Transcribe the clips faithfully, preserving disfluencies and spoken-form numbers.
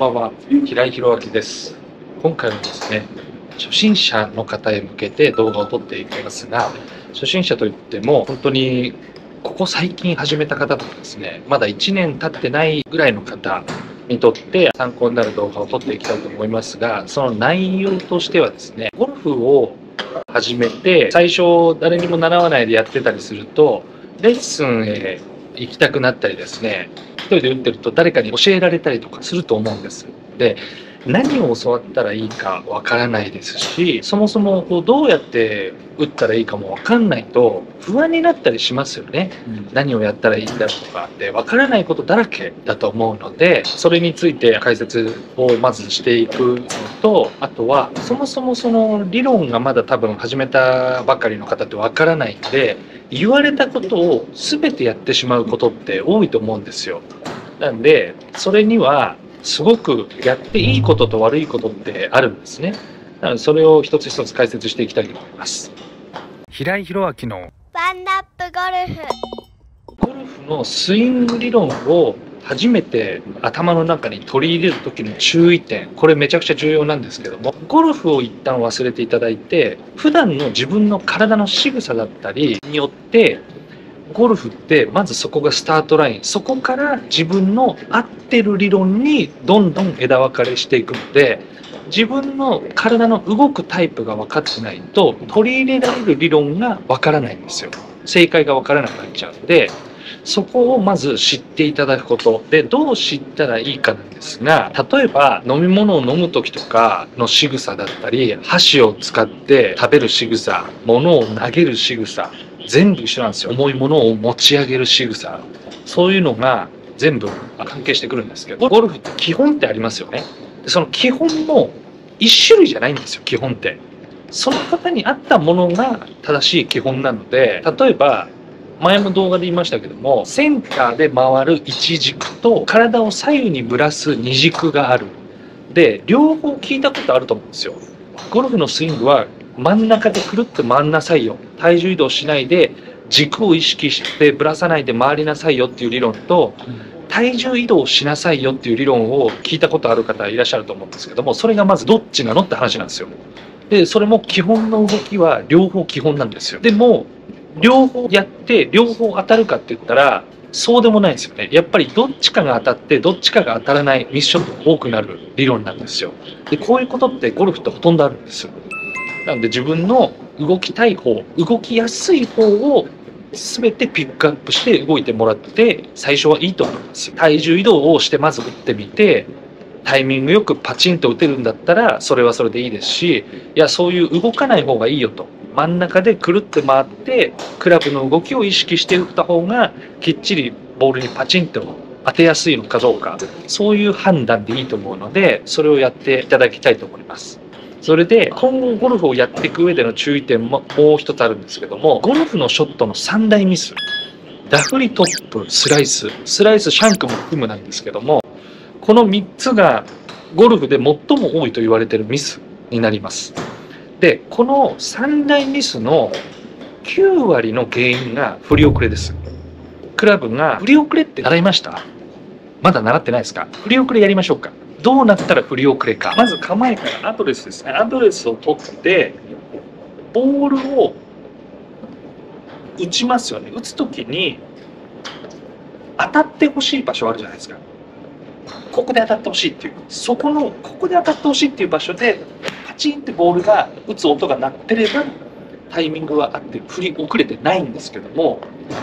ばんは、平井宏明です。今回はですね、初心者の方へ向けて動画を撮っていきますが、初心者といっても本当にここ最近始めた方とかですね、まだいちねん経ってないぐらいの方にとって参考になる動画を撮っていきたいと思いますが、その内容としてはですね、ゴルフを始めて最初誰にも習わないでやってたりすると、レッスンへ行きたくなったりですね、一人で打ってると誰かに教えられたりとかすると思うんです。で、何を教わったらいいかわからないですし、そもそもこうどうやって打ったらいいかもわかんないと不安になったりしますよね。うん、何をやったらいいんだろうとかってわからないことだらけだと思うので、それについて解説をまずしていくのと、あとはそもそもその理論がまだ多分始めたばかりの方ってわからないので、言われたことを全てやってしまうことって多いと思うんですよ。なんでそれにはすごくやっていいことと悪いことってあるんですね。なのでそれを一つ一つ解説していきたいと思います。平井宏明のワンナップゴルフ。 ゴルフのスイング理論を初めて頭の中に取り入れる時の注意点、これめちゃくちゃ重要なんですけども、ゴルフを一旦忘れていただいて、普段の自分の体の仕草だったりによってゴルフってまずそこがスタートライン、そこから自分の合ってる理論にどんどん枝分かれしていくので、自分の体の動くタイプが分かってないと取り入れられる理論が分からないんですよ。正解が分からなくなっちゃうので、そこをまず知っていただくことで、どう知ったらいいかなんですが、例えば飲み物を飲む時とかの仕草だったり、箸を使って食べる仕草、物を投げる仕草、全部一緒なんですよ。重いものを持ち上げる仕草、そういうのが全部関係してくるんですけど、ゴルフって基本ってありますよね。でその基本も一種類じゃないんですよ。基本ってその方に合ったものが正しい基本なので、例えば前も動画で言いましたけども、センターで回る一軸と体を左右にぶらす二軸がある。で両方聞いたことあると思うんですよ。ゴルフのスイングは真ん中でくるっと回んなさいよ、体重移動しないで軸を意識してぶらさないで回りなさいよっていう理論と、体重移動しなさいよっていう理論を聞いたことある方いらっしゃると思うんですけども、それがまずどっちなのって話なんですよ。でそれも基本の動きは両方基本なんですよ。でも両方やって両方当たるかって言ったらそうでもないですよね。やっぱりどっちかが当たってどっちかが当たらないミスショットが多くなる理論なんですよ。でこういうことってゴルフってほとんどあるんですよ。なので自分の動きたい方、動きやすい方を全てピックアップして動いてもらって最初はいいと思います。体重移動をしてまず打ってみて、タイミングよくパチンと打てるんだったらそれはそれでいいですし、いやそういう動かない方がいいよと、真ん中でくるって回ってクラブの動きを意識して打った方がきっちりボールにパチンと当てやすいのかどうか、そういう判断でいいと思うので、それをやっていただきたいと思います。それで今後ゴルフをやっていく上での注意点ももう一つあるんですけども、ゴルフのショットの三大ミス、ダフり、トップ、スライス、スライスシャンクも含むなんですけども、このみっつがゴルフで最も多いと言われているミスになります。でこの三大ミスのきゅうわりの原因が振り遅れです。クラブが振り遅れって習いました？まだ習ってないですか？振り遅れやりましょうか。どうなったら振り遅れか。まず構えからアドレスですね。アドレスを取ってボールを打ちますよね。打つ時に当たってほしい場所あるじゃないですか。ここで当たってほしいっていう、そこのここで当たってほしいっていう場所でパチンってボールが打つ音が鳴ってればタイミングはあって振り遅れてないんですけども、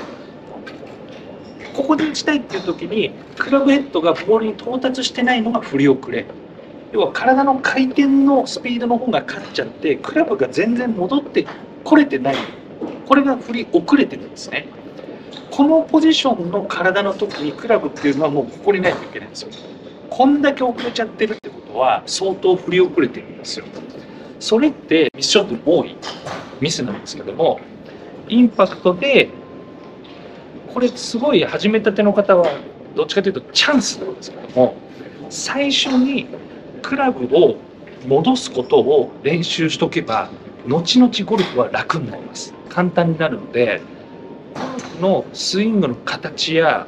ここで打ちたいっていう時にクラブヘッドがボールに到達してないのが振り遅れ。要は体の回転のスピードの方が勝っちゃってクラブが全然戻ってこれてない、これが振り遅れてるんですね。このポジションの体の時にクラブっていうのはもうここにないといけないんですよ。こんだけ遅れちゃってるってことは相当振り遅れてるんですよ。それってミスショットに多いミスなんですけども、インパクトでこれすごい始めたての方はどっちかというとチャンスなんですけども、最初にクラブを戻すことを練習しとけば後々ゴルフは楽になります。簡単になるので、ゴルフのスイングの形や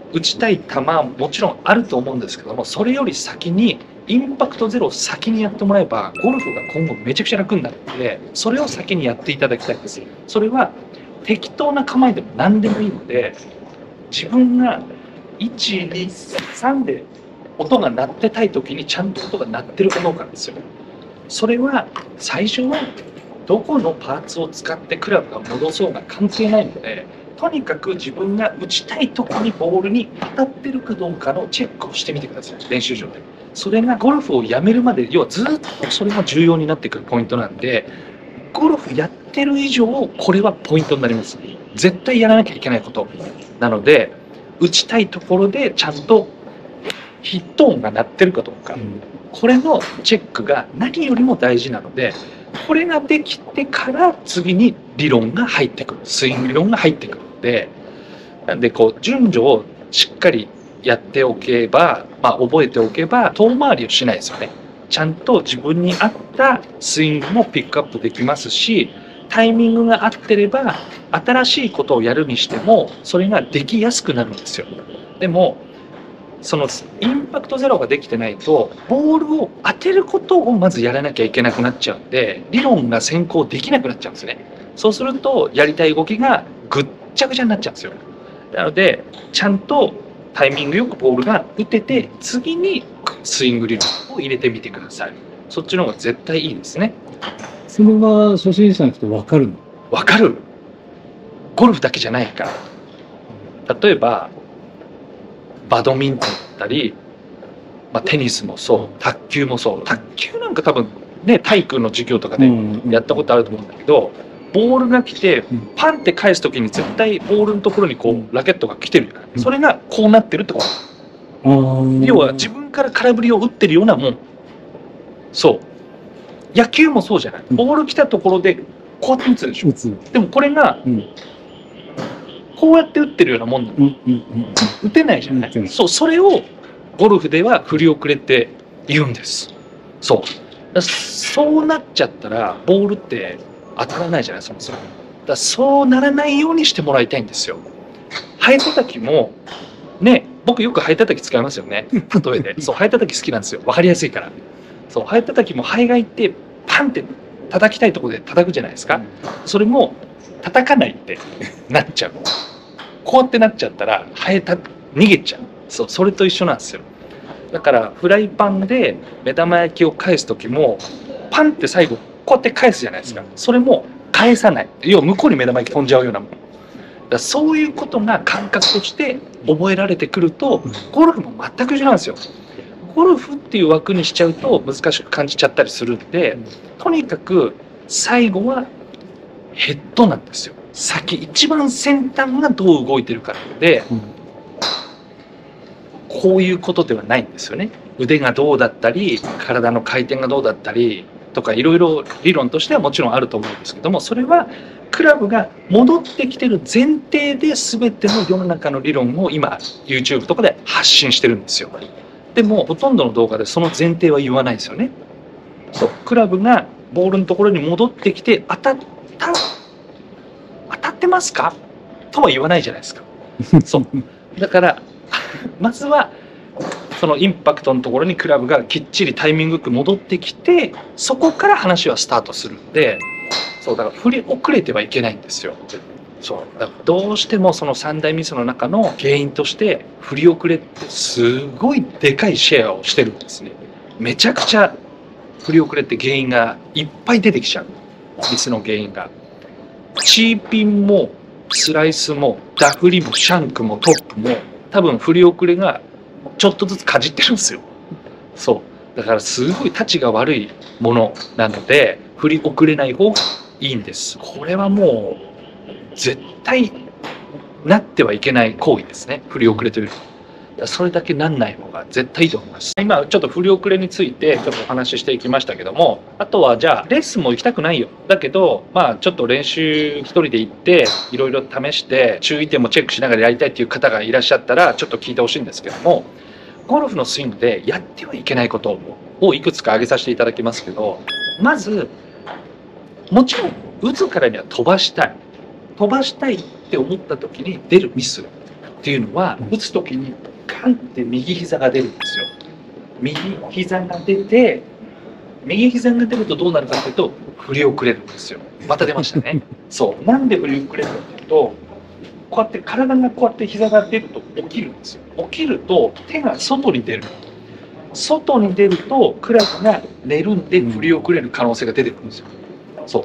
打ちたい球はもちろんあると思うんですけども、それより先にインパクトゼロを先にやってもらえばゴルフが今後めちゃくちゃ楽になるので、それを先にやっていただきたいんです。それは適当な構えでも何でもいいので、自分がいち、に、さんで音が鳴ってたい時にちゃんと音が鳴ってるかどうかなんですよ。それは最初はどこのパーツを使ってクラブが戻そうが関係ないので、とにかく自分が打ちたいところにボールに当たってるかどうかのチェックをしてみてください、練習場で。それがゴルフをやめるまで、要はずっとそれが重要になってくるポイントなんで、ゴルフやってる以上これはポイントになります。絶対やらなきゃいけないことなので、打ちたいところでちゃんとヒット音が鳴ってるかどうか、うん、これのチェックが何よりも大事なので、これができてから次に理論が入ってくる、スイング理論が入ってくるので、なんでこう順序をしっかりやっておけば、まあ、覚えておけば遠回りをしないですよね。ちゃんと自分に合ったスイングもピックアップできますし、タイミングが合ってれば新しいことをやるにしてもそれができやすくなるんですよ。でもそのインパクトゼロができてないとボールを当てることをまずやらなきゃいけなくなっちゃうんで、理論が先行できなくなっちゃうんですね。そうするとやりたい動きがぐっちゃぐちゃになっちゃうんですよ。なのでちゃんとタイミングよくボールが打てて、次にスイング理論を入れてみてください。そっちの方が絶対いいですね。 それは初心者の人分かるの？ 分かる。ゴルフだけじゃないから。例えばバドミントンだったり、まあ、テニスもそう、卓球もそう。卓球なんか多分ね、体育の授業とかでやったことあると思うんだけど、ボールが来てパンって返す時に絶対ボールのところにこうラケットが来てるじゃない。それがこうなってるってこと。要は自分から空振りを打ってるようなもん。そう野球もそうじゃない。ボール来たところでこうやって打つでしょ。でもこれがこうやって打ってるようなもんなの。打てないじゃない。そう、それをゴルフでは振り遅れって言うんです。そうそうなっちゃったらボールって当たらないじゃない、そもそも。だからそうならないようにしてもらいたいんですよ。ハエたたきもね、僕よくハエたたき使いますよね、例えで。そう、ハエたたき好きなんですよ。分かりやすいから。そう、ハエたたきもハエがいてパンって叩きたいところで叩くじゃないですか。それも叩かないってなっちゃう。こうやってなっちゃったらハエた逃げちゃう。そう、それと一緒なんですよ。だからフライパンで目玉焼きを返す時もパンって最後こうやって返すじゃないですか。それも返さない。要は向こうに目玉焼き飛んじゃうようなもん。だからそういうことが感覚として覚えられてくると、ゴルフも全く一緒なんですよ。ゴルフっていう枠にしちゃうと難しく感じちゃったりするんで、とにかく最後はヘッドなんですよ。先一番先端がどう動いてるかなので、こういうことではないんですよね。腕がどうだったり体の回転がどうだったりとかいろいろ理論としてはもちろんあると思うんですけども、それはクラブが戻ってきてる前提で全ての世の中の理論を今 YouTube とかで発信してるんですよ。でもほとんどの動画でその前提は言わないですよね。そう、クラブがボールのところに戻ってきて当たった当たってますかとは言わないじゃないですか。そうだからまずはそのインパクトのところにクラブがきっちりタイミングよく戻ってきて、そこから話はスタートするんで、そうだから振り遅れてはいけないんですよ。そうだからどうしてもその三大ミスの中の原因として振り遅れってすごいでかいシェアをしてるんですね。めちゃくちゃ振り遅れって原因がいっぱい出てきちゃう。ミスの原因がチーピンもスライスもダフりもシャンクもトップも多分振り遅れがちょっとずつかじってるんですよ。そうだからすごいたちが悪いものなので振り遅れない方がいいんです。これはもう絶対なってはいけない行為ですね、振り遅れというのは。それだけなんない方が絶対いいと思います。今ちょっと振り遅れについてちょっとお話ししていきましたけども、あとはじゃあレッスンも行きたくないよ、だけどまあちょっと練習一人で行っていろいろ試して注意点もチェックしながらやりたいっていう方がいらっしゃったらちょっと聞いてほしいんですけども、ゴルフのスイングでやってはいけないことをいくつか挙げさせていただきますけど、まずもちろん打つからには飛ばしたい飛ばしたいって思った時に出るミス、 っていうのは、打つ時にガンって右膝が出るんですよ。右膝が出て、右膝が出るとどうなるかというと、振り遅れるんですよ。また出ましたね。そう。なんで振り遅れるかというと、こうやって体がこうやって膝が出ると起きるんですよ。起きると手が外に出る。外に出るとクラブが寝るんで振り遅れる可能性が出てくるんですよ。そう。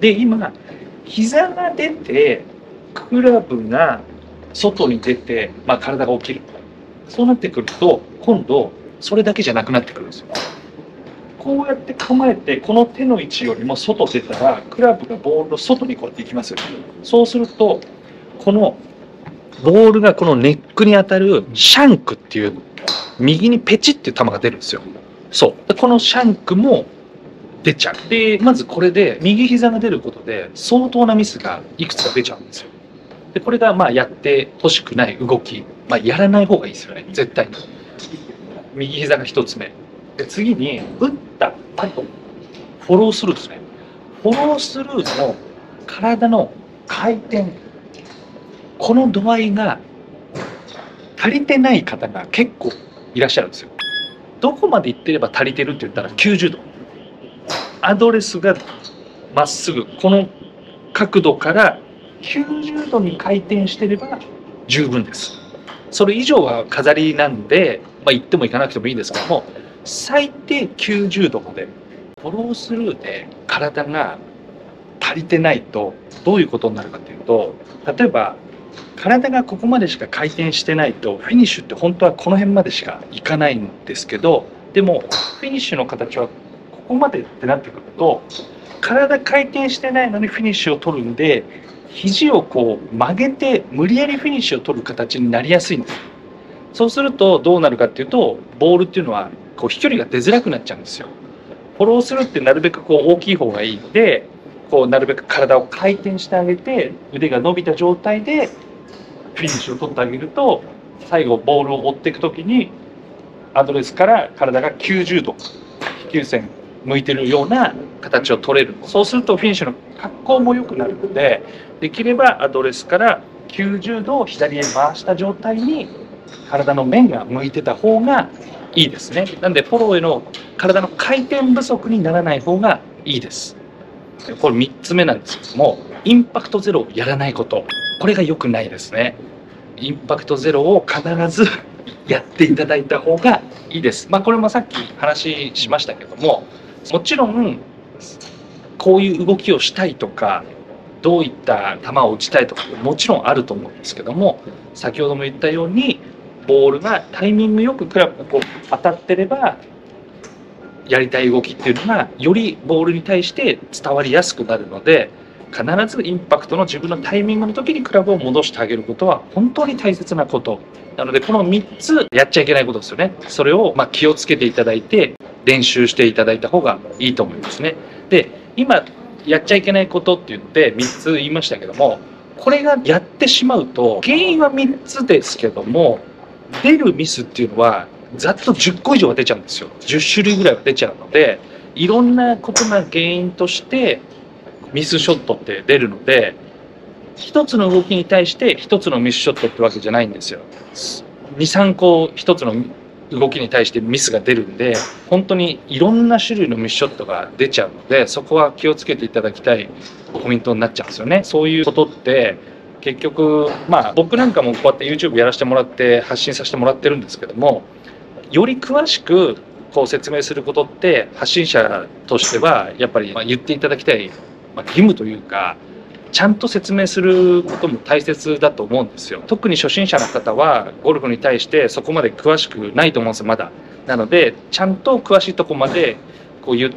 で、今、膝が出て、クラブが外に出て、まあ、体が起きる。そうなってくると、今度、それだけじゃなくなってくるんですよ。こうやって構えて、この手の位置よりも外出たら、クラブがボールの外にこうやって行きますよ。そうすると、このボールがこのネックに当たるシャンクっていう、右にペチっていう球が出るんですよ。そう。このシャンクも出ちゃう。で、まずこれで右膝が出ることで相当なミスがいくつか出ちゃうんですよ。で、これがまあやってほしくない動き。まあやらない方がいいですよね。絶対に。右膝が一つ目。で、次に打った後、フォロースルーですね。フォロースルーの体の回転。この度合いが足りてない方が結構いらっしゃるんですよ。どこまで行ってれば足りてるって言ったらきゅうじゅうど。アドレスがまっすぐ、この角度からきゅうじゅうどに回転してれば十分です。それ以上は飾りなんで、まあ、行っても行かなくてもいいんですけども、最低きゅうじゅうどまでフォロースルーで体が足りてないとどういうことになるかというと、例えば体がここまでしか回転してないとフィニッシュって本当はこの辺までしかいかないんですけど、でもフィニッシュの形はここまでってなってくると、体回転してないのにフィニッシュを取るんで、肘をこう曲げて無理やりフィニッシュを取る形になりやすいんです。そうするとどうなるかっていうと、ボールっていうのはこう飛距離が出づらくなっちゃうんですよ。フォローするってなるべくこう大きい方がいいので、こうなるべく体を回転してあげて、腕が伸びた状態でフィニッシュを取ってあげると、最後ボールを追っていくときにアドレスから体がきゅうじゅうど飛球線向いてるような形を取れる。そうするとフィニッシュの格好も良くなるので、できればアドレスからきゅうじゅうどを左へ回した状態に体の面が向いてた方がいいですね。なんでフォローへの体の回転不足にならない方がいいです。これみっつめなんですけども、インパクトゼロをやらないこと。これが良くないですね。インパクトゼロを必ずやっていただいた方がいいです。まあこれもさっき話しましたけども、もちろんこういう動きをしたいとか、どういった球を打ちたいとかもちろんあると思うんですけども、先ほども言ったようにボールがタイミングよくクラブがこう当たってれば、やりたい動きっていうのがよりボールに対して伝わりやすくなるので、必ずインパクトの自分のタイミングの時にクラブを戻してあげることは本当に大切なことなので、このみっつやっちゃいけないことですよね。それをまあ気をつけていただいて練習していただいた方がいいと思いますね。で、今やっちゃいけないことって言ってみっつ言いましたけども、これがやってしまうと原因はみっつですけども、出るミスっていうのはざっとじゅっこ以上は出ちゃうんですよ。じゅっしゅるいぐらいは出ちゃうので、いろんなことが原因としてミスショットって出るので、一つの動きに対して一つのミスショットってわけじゃないんですよ。に、さんこ一つの動きに対してミスが出るんで、本当にいろんな種類のミスショットが出ちゃうので、そこは気をつけていただきたいポイントになっちゃうんですよね。そういうことって結局、まあ僕なんかもこうやって YouTube やらせてもらって発信させてもらってるんですけども、より詳しくこう説明することって発信者としてはやっぱり言っていただきたい義務というか、ちゃんと説明することも大切だと思うんですよ。特に初心者の方はゴルフに対してそこまで詳しくないと思うんですよ、まだ。なのでちゃんと詳しいとこまでこう言って、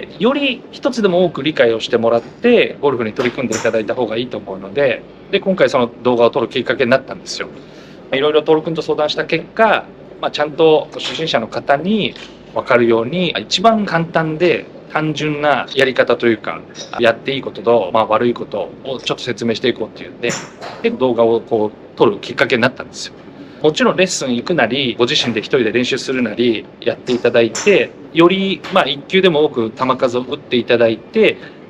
より一つでも多く理解をしてもらってゴルフに取り組んでいただいた方がいいと思うので、で今回その動画を撮るきっかけになったんですよ。いろいろトール君と相談した結果、まあ、ちゃんと初心者の方に分かるように一番簡単で単純なやり方というか、やっていいことと、まあ、悪いことをちょっと説明していこうっていうんで、で動画をこう撮るきっかけになったんですよ。もちろんレッスン行くなり、ご自身で一人で練習するなりやっていただいて、よりまあいっきゅうでも多く球数を打っていただいて、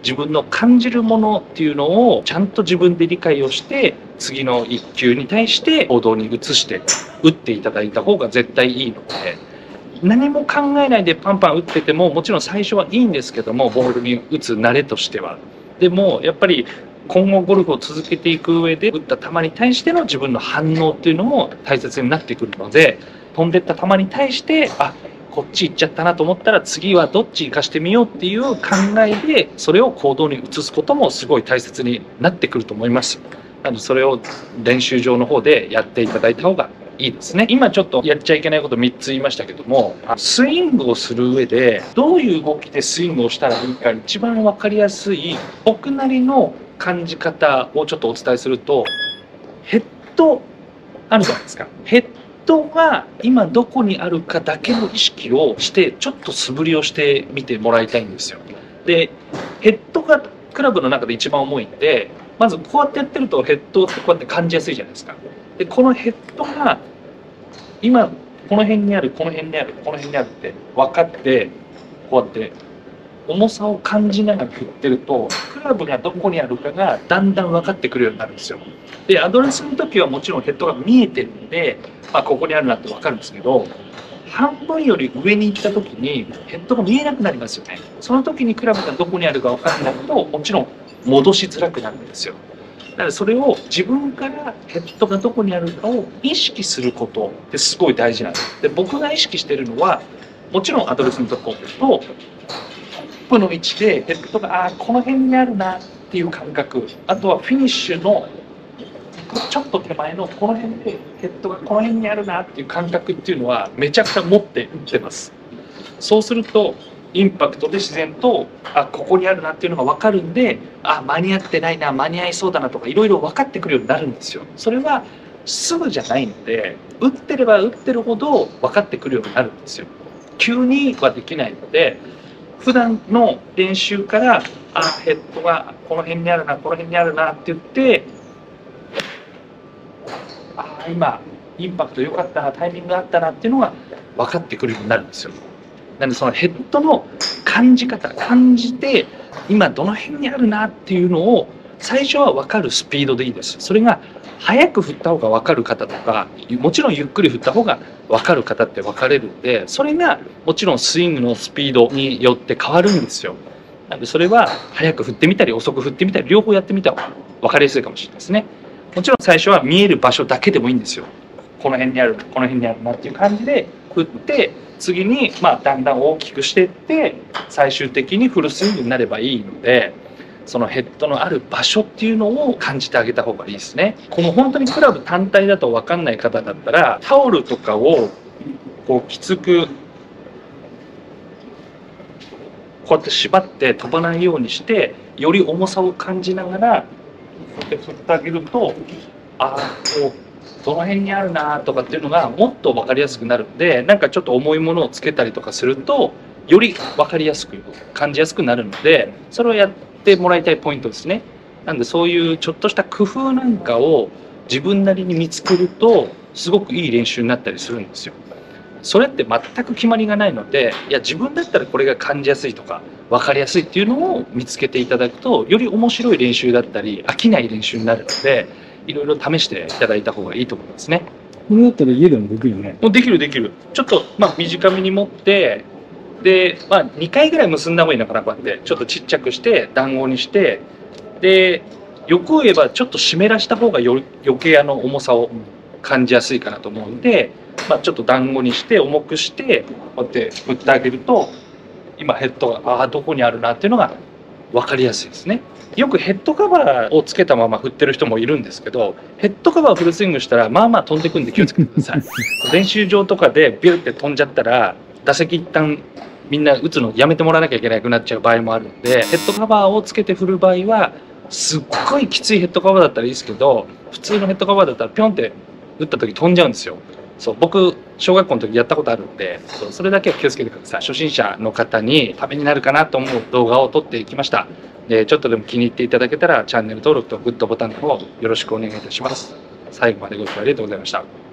自分の感じるものっていうのをちゃんと自分で理解をして、次のいっきゅうに対して行動に移して打っていただいた方が絶対いいので、何も考えないでパンパン打っててももちろん最初はいいんですけども、ボールに打つ慣れとしては。でもやっぱり今後ゴルフを続けていく上で、打った球に対しての自分の反応っていうのも大切になってくるので、飛んでった球に対してあこっち行っちゃったなと思ったら次はどっち行かしてみようっていう考えでそれを行動に移すこともすごい大切になってくると思います。なのでそれを練習場の方でやっていただいた方がいいですね。今ちょっとやっちゃいけないことみっつ言いましたけども、スイングをする上でどういう動きでスイングをしたらいいか一番分かりやすい僕なりの感じ方をちょっとお伝えすると、ヘッドあるじゃないですか。ヘッドが今どこにあるかだけの意識をしてちょっと素振りをしてみてもらいたいんですよ。でヘッドがクラブの中で一番重いんで、まずこうやってやってるとヘッドってこうやって感じやすいじゃないですか。でこのヘッドが今この辺にあるこの辺にあるこの辺にあるって分かって、こうやって重さを感じながら振ってるとクラブがどこにあるかがだんだん分かってくるようになるんですよ。でアドレスの時はもちろんヘッドが見えてるんで、まあ、ここにあるなって分かるんですけど、半分より上に行った時にヘッドが見えなくなりますよね。その時にクラブがどこにあるか分からないともちろん戻しづらくなるんですよ。だからそれを自分からヘッドがどこにあるかを意識することってすごい大事なんです。で僕が意識してるのはもちろんアドレスのところとトップの位置でヘッドがあこの辺にあるなっていう感覚、あとはフィニッシュのちょっと手前のこの辺でヘッドがこの辺にあるなっていう感覚っていうのはめちゃくちゃ持って打ってます。そうするとインパクトで自然とあここにあるなっていうのが分かるんで、あ間に合ってないな間に合いそうだなとかいろいろ分かってくるようになるんですよ。それはすぐじゃないので、打ってれば打ってるほど分かってくるようになるんですよ。急にはできないので、普段の練習からあヘッドがこの辺にあるなこの辺にあるなって言って、あ今インパクト良かったなタイミングがあったなっていうのが分かってくるようになるんですよ。なのでそのヘッドの感じ方感じて今どの辺にあるなっていうのを最初は分かるスピードでいいです。それが早く振った方が分かる方とかもちろんゆっくり振った方が分かる方って分かれるんで、それがもちろんスイングのスピードによって変わるんですよ。なのでそれは早く振ってみたり遅く振ってみたり両方やってみた方が分かりやすいかもしれないですね。もちろん最初は見える場所だけでもいいんですよ。この辺にあるこの辺にあるなっていう感じで振って、次にまあだんだん大きくしていって最終的にフルスイングになればいいので、そのヘッドのある場所っていうのを感じてあげた方がいいですね。この本当にクラブ単体だと分かんない方だったらタオルとかをこうきつくこうやって縛って飛ばないようにしてより重さを感じながらこうやって振ってあげると、ああこうどの辺にあるなとかっていうのがもっと分かりやすくなるんで、なんかちょっと重いものをつけたりとかするとより分かりやすく感じやすくなるので、それをやってもらいたいポイントですね。なんでそういうちょっとした工夫なんかを自分なりに見つけるとすごくいい練習になったりするんですよ。それって全く決まりがないので、いや自分だったらこれが感じやすいとか分かりやすいっていうのを見つけていただくとより面白い練習だったり飽きない練習になるので、いろいろ試していただいた方がいいと思いますね。 これだったら家でもできるよね。 もうできるできる。ちょっとまあ短めに持ってで、まあ、にかいぐらい結んだ方がいいのかな。こうやってちょっとちっちゃくして団子にして、で欲を言えばちょっと湿らした方がよ余計あの重さを感じやすいかなと思うんで、まあ、ちょっと団子にして重くしてこうやって振ってあげると今ヘッドがああどこにあるなっていうのが分かりやすいですね。よくヘッドカバーをつけたまま振ってる人もいるんですけど、ヘッドカバーをフルスイングしたらまあまあ飛んでくんで気をつけてください。練習場とかでビュッて飛んじゃったら打席一旦みんな打つのやめてもらわなきゃいけなくなっちゃう場合もあるので、ヘッドカバーをつけて振る場合はすっごいきついヘッドカバーだったらいいですけど、普通のヘッドカバーだったらピョンって打った時飛んじゃうんですよ。そう僕小学校の時やったことあるんで、そうそれだけは気をつけてください。初心者の方にためになるかなと思う動画を撮っていきました。でちょっとでも気に入っていただけたらチャンネル登録とグッドボタンの方よろしくお願いいたします。最後までご視聴ありがとうございました。